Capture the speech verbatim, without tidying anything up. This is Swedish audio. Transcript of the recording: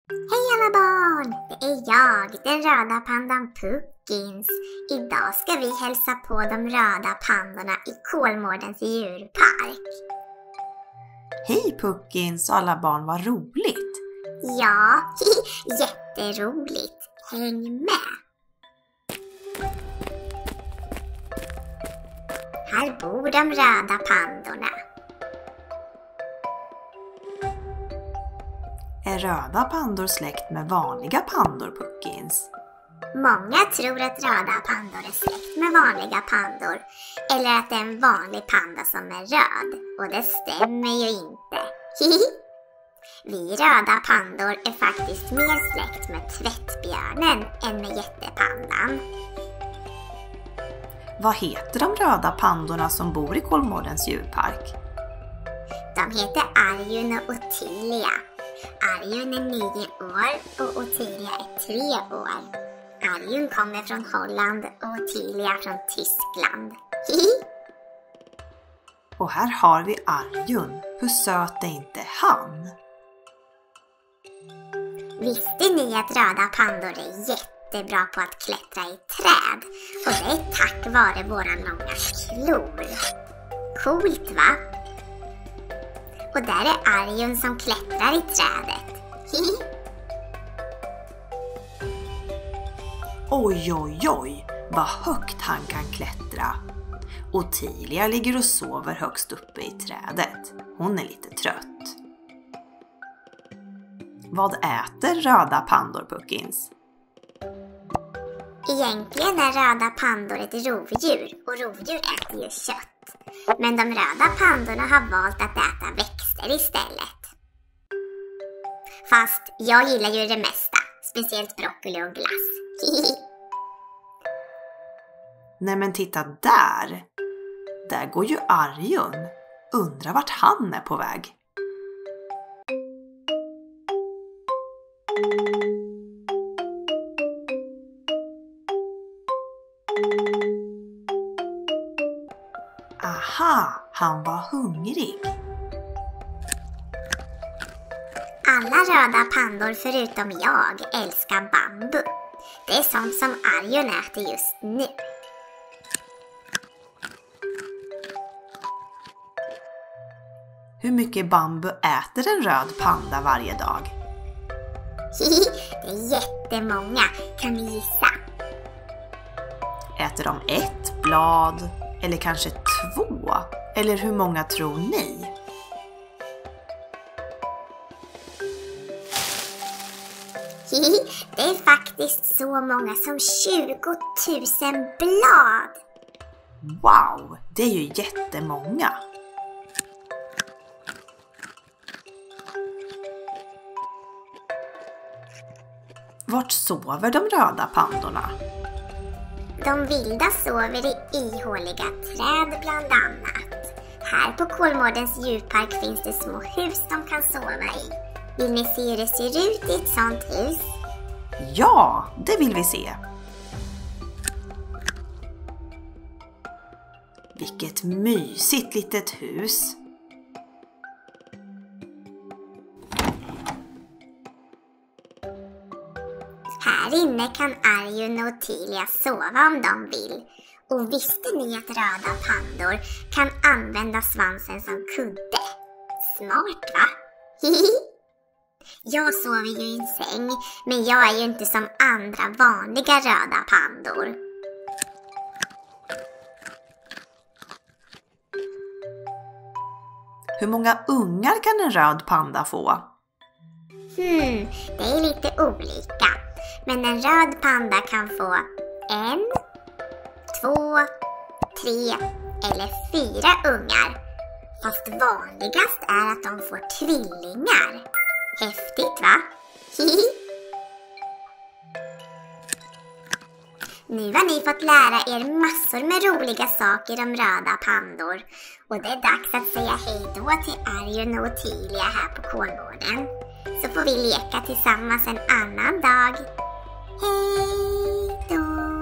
Hej alla barn! Det är jag, den röda pandan Puckins. Idag ska vi hälsa på de röda pandorna i Kolmårdens djurpark. Hej Puckins och alla barn, vad roligt! Ja, jätteroligt. Häng med! Här bor de röda pandorna. Är röda pandor släkt med vanliga pandor, Puckins? Många tror att röda pandor är släkt med vanliga pandor. Eller att det är en vanlig panda som är röd. Och det stämmer ju inte. Vi röda pandor är faktiskt mer släkt med tvättbjörnen än med jättepandan. Vad heter de röda pandorna som bor i Kolmårdens djurpark? De heter Arjun och Ottilia. Arjun är nio år och Ottilia är tre år. Arjun kommer från Holland och Ottilia från Tyskland. Och här har vi Arjun. Hur söt är inte han? Visste ni att röda pandor är jättebra på att klättra i träd? Och det är tack vare våra långa klor. Coolt va? Och där är Arjun som klättrar i trädet. Oj, oj, oj, vad högt han kan klättra. Ottilia ligger och sover högst uppe i trädet. Hon är lite trött. Vad äter röda pandor, Puckins? Egentligen är röda pandor ett rovdjur och rovdjur äter ju kött. Men de röda pandorna har valt att äta växter istället. Fast jag gillar ju det mesta, speciellt broccoli och glass. Nej men titta där! Där går ju Arjun. Undrar vart han är på väg. Aha, han var hungrig. Alla röda pandor förutom jag älskar bambu. Det är sånt som Arjun äter just nu. Hur mycket bambu äter en röd panda varje dag? Det är jättemånga, kan ni gissa? Äter de ett blad? Eller kanske två? Eller hur många tror ni? Det är faktiskt så många som tjugo tusen blad. Wow, det är ju jättemånga. Vart sover de röda pandorna? De vilda sover i ihåliga träd bland annat. Här på Kolmårdens djurpark finns det små hus de kan sova i. Vill ni se hur det ser ut i ett sånt hus? Ja, det vill vi se. Vilket mysigt litet hus. Här inne kan Arjun och Ottilia sova om de vill. Och visste ni att röda pandor kan använda svansen som kudde? Smart va? Jag sover ju i en säng, men jag är ju inte som andra vanliga röda pandor. Hur många ungar kan en röd panda få? Hmm, det är lite olika. Men en röd panda kan få en, två, tre eller fyra ungar. Fast vanligast är att de får tvillingar. Häftigt va? Nu har ni fått lära er massor med roliga saker om röda pandor. Och det är dags att säga hej då till Arjun och Ottilia här på Kolmården. Så får vi leka tillsammans en annan dag. Hej då!